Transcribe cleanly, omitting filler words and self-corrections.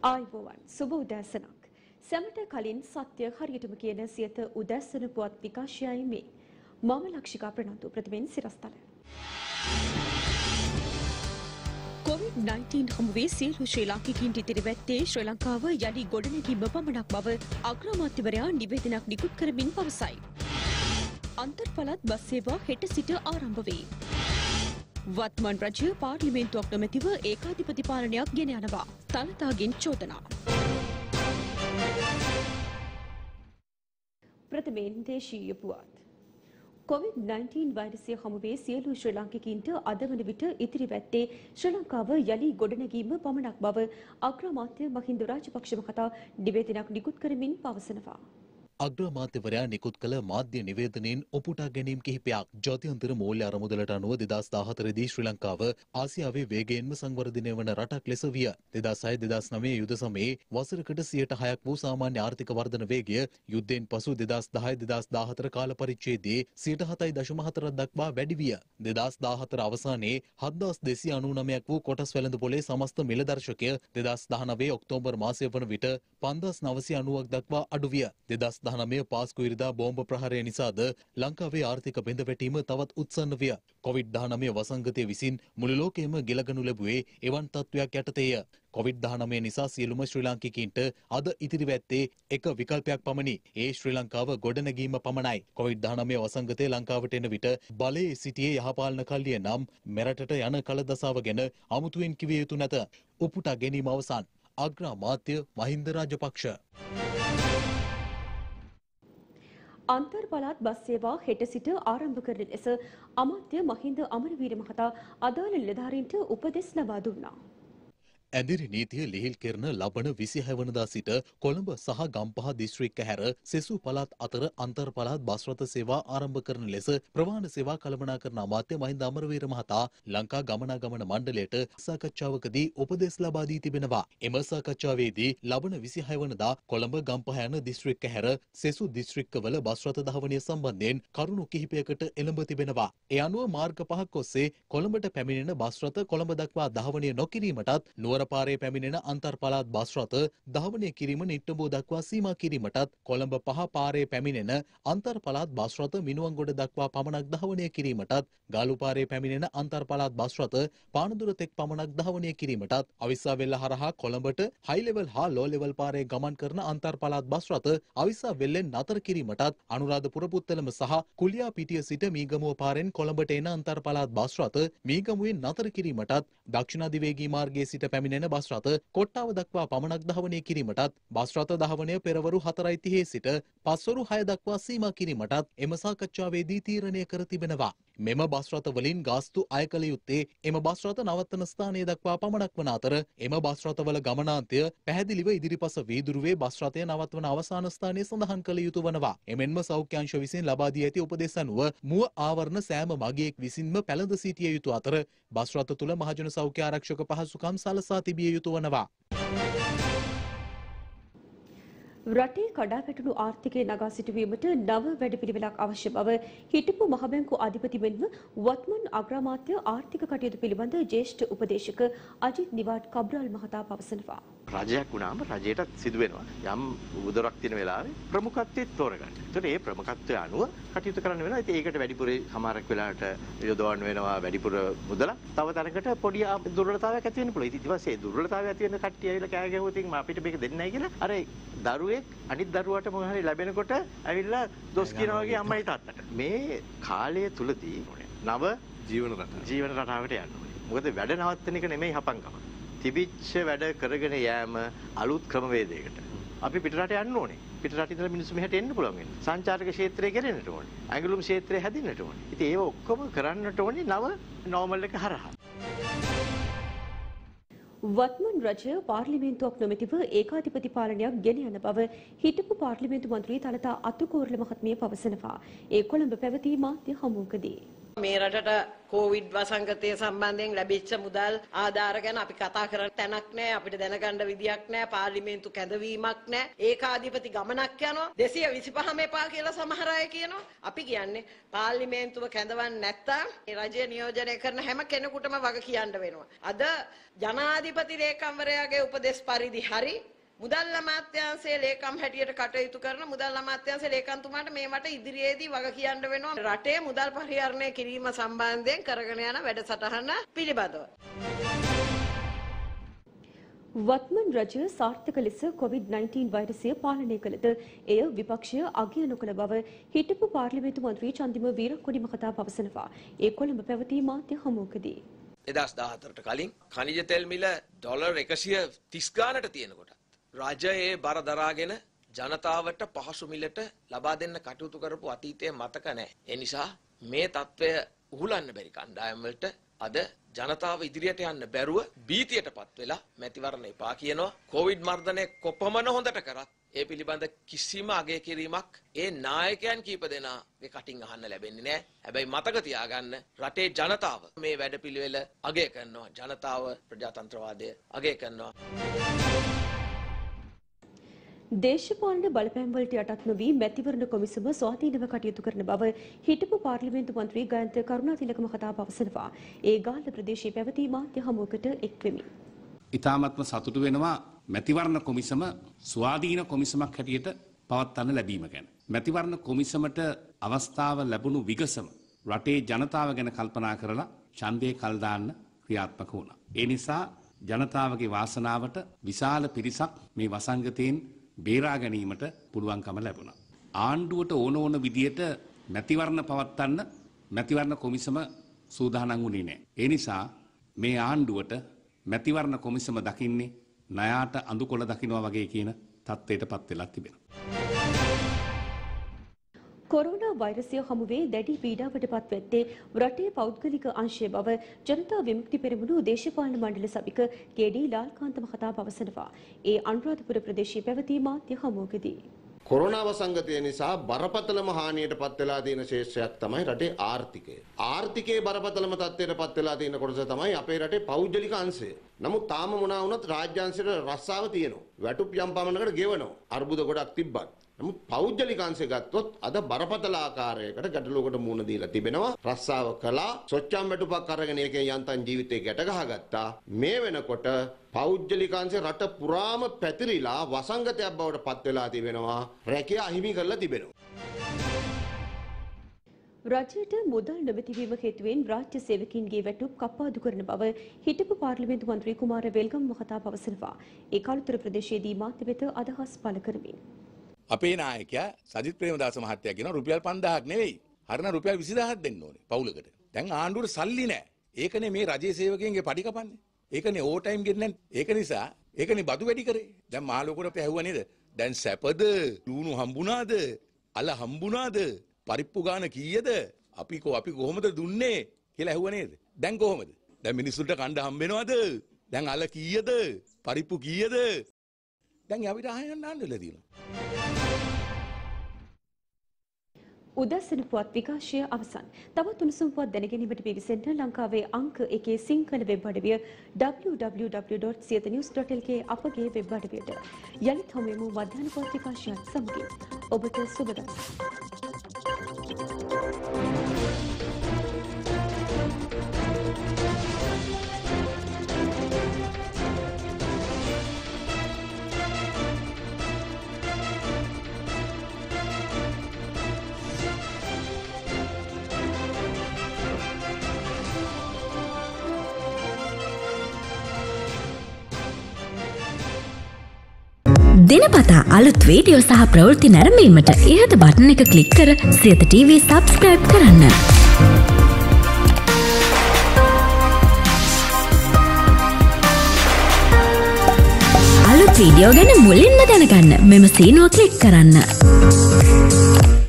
ආයුබෝවන් සුබ උදෑසනක්. සැමට කලින් සත්‍ය හරියටම කියන සියත උදෑසන පුවත් විකාශයයි මේ. මම ලක්ෂිකා ප්‍රනන්දු ප්‍රතිවෙන් සිරස්තල. COVID-19 හමුවේ සියලු ශ්‍රී ලාංකිකයින්ට ඉදිරි වැත්තේ ශ්‍රී ලංකාව යලි ගොඩනැගීම පමණක් බව අග්‍රාමාත්‍යවරයා නිවේදනයක් නිකුත් කරමින් පවසයි. අන්තර් පළාත් බස් සේවා හෙට සිට ආරම්භ වේ. වත්මන් රජය පාර්ලිමේන්තුවක් නොමැතිව ඒකාධිපති පාලනයක් ගෙන යනවා. තනතාගෙන් චෝදනා. ප්‍රථමයෙන් දේශීය පුවත්. COVID-19 වෛරසය හමුවේ සියලු ශ්‍රී ලාංකිකයින්ට අද වන විට ඉදිරි වැත්තේ ශ්‍රී ලංකාව යලි ගොඩනැගීම පමණක් බව අග්‍රාමාත්‍ය මහින්ද රාජපක්ෂ මහතා නිවේදනයක් නිකුත් කරමින් පවසනවා. අග්‍රාමාත්‍යවරයා නිකුත් කළ මාධ්‍ය නිවේදනයෙන් ඔපුටා ගැනීම් කිහිපයක් ජාත්‍යන්තර මූල්‍ය අරමුදලට අනුව 2014 දී ශ්‍රී ලංකාව ආසියාවේ වේගයෙන්ම සංවර්ධනය වන රටක් ලෙස විය. 2006-2009 යුද සමයේ වසරකට 6% වූ සාමාන්‍ය ආර්ථික වර්ධන වේගය යුද්ධයෙන් පසු 2010-2014 කාල පරිච්ඡේදයේ 7.4% දක්වා වැඩි විය. 2014 අවසානයේ 7299ක් වූ කොටස් වෙළඳපොලේ සමස්ත මිල දර්ශකය 2019 ඔක්තෝබර් මාසය වන විට 5990ක් දක්වා අඩු විය. 2019 පාස්කු ඉරිදා බෝම්බ ප්‍රහාරය නිසාද ලංකාවේ ආර්ථික බිඳවැටීම තවත් උත්සන්න විය. COVID-19 වසංගතය විසින් මුළු ලෝකයේම ගෙලගනු ලැබුවේ එවන් තත්ත්වයක් යටතේය. COVID-19 නිසා සියලුම ශ්‍රී ලාංකිකයින්ට අද ඉදිරිවැත්තේ එක විකල්පයක් පමණි. ඒ ශ්‍රී ලංකාව ගොඩනැගීම පමණයි. COVID-19 වසංගතය ලංකාවට එන විට බලයේ සිටියේ යහපාලන කල්ලිය නම් මෙරටට යන කල දසාව ගැන අමුතුවෙන් කිවිය යුතු නැත. උපුටා ගැනීම අවසන්. අග්‍රාමාත්‍ය මහින්ද රාජපක්ෂ. අන්තර් පළාත් බස් සේවා හෙට සිට ආරම්භ කරන ලෙස අමාත්‍ය මහින්ද අමරවීර මහතා අදාළ නිලධාරීන්ට උපදෙස් ලබා දුන්නා. ඇඳිරි නීතිය ලිහිල් කරන ලබන 26 වනදා සිට කොළඹ සහ ගම්පහ දිස්ත්‍රික්ක හැර සෙසු පළාත් අතර අන්තර් පළාත් බස් රථ සේවා ආරම්භ කරන ලෙස ප්‍රවාහන සේවා කළමනාකරන අමාත්‍ය මහින්ද අමරවීර මහතා ලංකා ගමනාගමන මණ්ඩලයට සාකච්ඡාවකදී උපදෙස් ලබා දී තිබෙනවා. එම සාකච්ඡාවේදී ලබන 26 වනදා කොළඹ ගම්පහ යන දිස්ත්‍රික්ක හැර සෙසු දිස්ත්‍රික්කවල බස් රථ ධාවනය සම්බන්ධයෙන් කරුණු කිහිපයකට එළඹ තිබෙනවා. ඒ අනුව මාර්ග පහක් ඔස්සේ කොළඹට පැමිණෙන බස් රථ කොළඹ දක්වා ධාවනය නොකිරීමටත් නුවර පාරේ පැමිණෙන අන්තර් පළාත් බස් රථ ධාවනය කිරීම නිට්ටඹුව දක්වා සීමා කිරීමටත් කොළඹ පහ පාරේ පැමිණෙන අන්තර් පළාත් බස් රථ මිනුවන්ගොඩ දක්වා පමණක් ධාවනය කිරීමටත් ගාලු පාරේ පැමිණෙන අන්තර් පළාත් බස් රථ පානදුර තෙක් පමණක් ධාවනය කිරීමටත් අවිස්සාවෙල්ල හරහා කොළඹට හයි ලෙවල් හා ලෝ ලෙවල් පාරේ ගමන් කරන අන්තර් පළාත් බස් රථ අවිස්සාවෙල්ලෙන් නතර කිරීමටත් අනුරාධපුර පුත්තලම සහ කුලියා පිටිය සිට මීගමුව පාරෙන් කොළඹට එන අන්තර් පළාත් බස් රථ මීගමුවෙන් නතර කිරීමටත් දක්ෂිණ අධිවේගී මාර්ගයේ සිට පැමිණෙන බස් රථ කොට්ටාව දක්වා පමණක් ධාවනය කිරීමටත් බස් රථ ධාවනය පෙරවරු 4:30 සිට පස්වරු 6 දක්වා සීමා කිරීමටත් එම සාකච්ඡාවේදී තීරණය කර තිබෙනවා. මෙම බස් රථ වලින් ගාස්තු අය කළ යුත්තේ එම බස් රථ නවත්තන ස්ථානය දක්වා පමණක් වන අතර එම බස් රථවල ගමනාන්තය පැහැදිලිව ඉදිරිපස වීදුරුවේ බස් රථය නවත්වන අවසාන ස්ථානය සඳහන් කළ යුතු වනවා. එමෙන්ම සෞඛ්‍ය අංශ විසින් ලබා දී ඇති උපදෙස් අනුව මුව ආවරණ සෑම මගියෙක් විසින්ම පැළඳ සිටිය යුතු අතර බස් රථ තුළ මහජන සෞඛ්‍ය ආරක්ෂක පහසුකම් සලසා තිබිය යුතු වනවා. රටේ කඩා වැටුණු ආර්ථිකය නගා සිටුවීමට නව වැඩපිළිවෙලක් අවශ්‍ය බව හිටපු මහ බැංකු අධිපති මෙන්ම වත්මන් අග්‍රාමාත්‍ය ආර්ථික කටයුතු පිළිබඳ ජ්‍යෙෂ්ඨ උපදේශක අජිත් නිවාඩ් කබ්‍රාල් මහතා පවසනවා. රජයක් වුණාම රජයටත් සිදු වෙනවා යම් උදරක් තියෙන වෙලාවේ ප්‍රමුඛත්වයේ තෝරගන්න. ඒතකොට ඒ ප්‍රමුඛත්වය අනුව කටයුතු කරන්න වෙනවා. ඉතින් ඒකට වැඩිපුර සමහරක් වෙලාවට යොදවන්න වෙනවා වැඩිපුර මුදලක්. තව තරකට පොඩි දුර්වලතාවයක් ඇති වෙන්න පුළුවන්. ඉතින් ඊට පස්සේ දුර්වලතාවය ඇති වෙන කට්ටිය ඇවිල්ලා කෑ ගැහුවොත් අපිට මේක දෙන්නේ නැහැ කියලා අර දරුවෙක් අනිත් දරුවාට මොන හරි ලැබෙනකොට ඇවිල්ලා දොස් කියනවා වගේ අම්මයි තාත්තට. මේ කාලය තුලදී නව ජීවන රටාවට යන්න ඕනේ. මොකද වැඩ නවත්තන එක නෙමෙයි හපංකම. තිබිච්ච වැඩ කරගෙන යෑම අලුත් ක්‍රමවේදයකට. අපි පිටරට යන්න ඕනේ. පිටරට ඉඳලා මිනිස්සු මෙහෙට එන්න පුළුවන් වෙනවා. සංචාරක ක්ෂේත්‍රය ගෙරෙන්නට ඕනේ. ඇඟලුම් ක්ෂේත්‍රය හැදෙන්නට ඕනේ. ඉතින් ඒව ඔක්කොම කරන්නට ඕනේ නව නෝමල් එක හරහා. වත්මන් රජය පාර්ලිමේන්තුවක් නොමැතිව ඒකාධිපති පාලනයක් ගෙන යන බව හිටපු පාර්ලිමේන්තු මන්ත්‍රී තලතා අතුකෝරළ මහත්මිය පවසනවා. ඒ කොළඹ පැවති මාධ්‍ය හමුවකදී මේ රටට කොවිඩ් වසංගතය සම්බන්ධයෙන් ලැබිච්ච මුදල් ආධාර ගැන අපි කතා කරන්න තැනක් නැහැ. අපිට දැනගන්න විදියක් නැහැ. පාර්ලිමේන්තු කැඳවීමක් නැහැ. ඒකාධිපති ගමනක් යනවා. 225 එපා කියලා සමහර අය කියනවා. අපි කියන්නේ පාර්ලිමේන්තුව කැඳවන්නේ නැත්තම් මේ රජය නියෝජනය කරන හැම කෙනෙකුටම වග කියන්න වෙනවා. අද ජනාධිපති ලේකම්වරයාගේ උපදෙස් පරිදි හරි මුදල් අමාත්‍යාංශයේ ලේකම් හැටියට කටයුතු කරන මුදල් අමාත්‍යාංශයේ ලේකම්තුමාට මේ මට ඉදිරියේදී වග කියන්න වෙනවා රටේ මුදල් පරිහරණය කිරීම සම්බන්ධයෙන් කරගෙන යන වැඩසටහන පිළිබඳව. වත්මන් රජය සාර්ථක ලෙස COVID-19 වෛරසය පාලනය කළද එය විපක්ෂය අගය නොකළ බව හිටපු පාර්ලිමේන්තු මන්ත්‍රී චන්දිම වීරක්කොඩි මහතා පවසනවා. ඒ කොළඹ පැවති මාධ්‍ය හමුවකදී 2014ට කලින් ඛනිජ තෙල් මිල ඩොලර් 130 ගානට තියෙනකොට රජයේ බර දරාගෙන ජනතාවට පහසු මිලට ලබා දෙන්න කටයුතු කරපු අතීතයේ මතක නැහැ. ඒ නිසා මේ తත්වය උහුලන්න බැරි කණ්ඩායම් වලට අද ජනතාව ඉදිරියට යන්න බැරුව බීතියටපත් වෙලා මැතිවරණ එපා කියනවා. කොවිඩ් මර්ධනය කොපමණ හොඳට කරත් ඒ පිළිබඳ කිසිම අගය කිරීමක් ඒ නායකයන් කීප දෙනාගේ කටින් අහන්න ලැබෙන්නේ නැහැ. හැබැයි මතක තියාගන්න රටේ ජනතාව මේ වැඩපිළිවෙල අගය කරනවා. ජනතාව ප්‍රජාතන්ත්‍රවාදය අගය කරනවා. දේශපාලන බලපෑම් වලට යටත් නොවී මැතිවරණ කොමිසම ස්වාධීනව කටයුතු කරන බව හිටපු පාර්ලිමේන්තු මන්ත්‍රී ගයන්ත කරුණාතිලක මහතා පවසනවා. ඒ ගාල්ල ප්‍රදේශයේ පැවති මාධ්‍ය හමුවකට එක් වෙමි. ඉතාමත්ම සතුටු වෙනවා මැතිවරණ කොමිසම ස්වාධීන කොමිසමක් හැටියට පවත්වන්න ලැබීම ගැන. මැතිවරණ කොමිසමට අවස්ථාව ලැබුණු විගසම රටේ ජනතාව ගැන කල්පනා කරලා ඡන්දේ කල් දාන්න ක්‍රියාත්මක වුණා. ඒ නිසා ජනතාවගේ වාසනාවට විශාල පිරිසක් මේ වසංගතයෙන් බේරා ගැනීමට පුළුවන්කම ලැබුණා. ආණ්ඩුවට ඕන විදියට මැතිවරණ පවත්වන්න මැතිවරණ කොමිසම සූදානම් වුණේ නැහැ. ඒ නිසා මේ ආණ්ඩුවට මැතිවරණ කොමිසම දකින්නේ ණයාට අඳුකොළ දකින්නවා වගේ කියන තත්ත්වයටපත් වෙලා තිබෙනවා. කොරෝනා වෛරසය හමුවේ දැඩි පීඩාවට පත්වෙත්තේ රටේ පෞද්ගලික අංශය බව ජනතා විමුක්ති පෙරමුණු දේශපාලන මණ්ඩල සභික කේ.ඩී. ලාල්කාන්ත මහතා පවසනවා. ඒ අනුරාධපුර ප්‍රදේශයේ පැවති මාධ්‍ය හමුවකදී කොරෝනා වසංගතය නිසා බරපතලම හානියට පත් වෙලා තියෙන ශේෂ්ත්‍රයක් තමයි රටේ ආර්ථිකය. ආර්ථිකයේ බරපතලම තත්ත්වයට පත් වෙලා තියෙන කොටස තමයි අපේ රටේ පෞද්ගලික අංශය. නමුත් තාම මොනවා වුණත් රාජ්‍ය අංශයට රස්සාව තියෙනවා. වැටුප් යම් පමණකට ගෙවනවා. අර්බුද ගොඩක් තිබ්බත්. නමුත් පෞද්ගලික අංශය ගත්තොත් අද බරපතල ආකාරයකට ගැටලුවකට මුහුණ දීලා තිබෙනවා. රස්සාව කළා, සොච්චම් වැටුපක් අරගෙන ඒකෙන් යන්තම් ජීවිතේ ගැට ගහගත්තා. මේ වෙනකොට පෞද්ගලික අංශය රට පුරාම පැතිරිලා වසංගතයක් බවට පත් වෙලා තිබෙනවා. රැකියාව අහිමි කරලා තිබෙනවා. රජයට මුදල් නොමැතිවීම හේතුවෙන් රාජ්‍ය සේවකීන්ගේ වැටුප් කප්පාදු කරන බව හිටපු පාර්ලිමේන්තු මන්ත්‍රී කුමාර වෙල්ගම් මහතා පවසනවා. ඒ කළුතර ප්‍රදේශයේදී මාධ්‍ය වෙත අදහස් පළ කරමින් අපේ නායකයා සජිත් ප්‍රේමදාස මහත්තයා කියනවා රුපියල් 5000ක් නෙවෙයි. හරින රුපියල් 20000ක් දෙන්න ඕනේ පවුලකට. දැන් ආණ්ඩුවට සල්ලි නැහැ. ඒකනේ මේ රජයේ සේවකයන්ගේ පඩි කපන්නේ. ඒකනේ ඕවර් ටයිම් ගෙන්නේ නැහැ. ඒක නිසා ඒකනේ බදු වැඩි කරේ. දැන් මාළෝකට අපි ඇහුවා නේද? දැන් සැපද? ලුණු හම්බුණාද? අල හම්බුණාද? පරිප්පු ගාන කීයද? අපි කොහොමද දුන්නේ කියලා ඇහුවා නේද? දැන් කොහොමද? දැන් මිනිස්සුන්ට කණ්ඩ හම්බෙනවද? දැන් අල කීයද? පරිප්පු කීයද? දැන් අපිට ආයෙත් ආන්නලා තියෙනවා. උදැසන පුවත් විකාශය අවසන්. තවත් උණුසුම් පුවත් දැනගැනීමට පිවිසෙන්න ලංකාවේ අංක 1 සිංහල වෙබ් අඩවිය www.siyanews.lk අපගේ වෙබ් අඩවියට. යලිත් හමුවෙමු මධ්‍යහන පුවත් විකාශයත් සමගින්. ඔබට සුබ දවසක්. දිනපතා අලුත් වීඩියෝ සහ ප්‍රවෘත්ති නැරඹීමට ඉහත බටන් එක ක්ලික් කර සියත TV සබ්ස්ක්‍රයිබ් කරන්න. අලුත් වීඩියෝ ගැන මුලින්ම දැනගන්න මෙම සීනුව ක්ලික් කරන්න.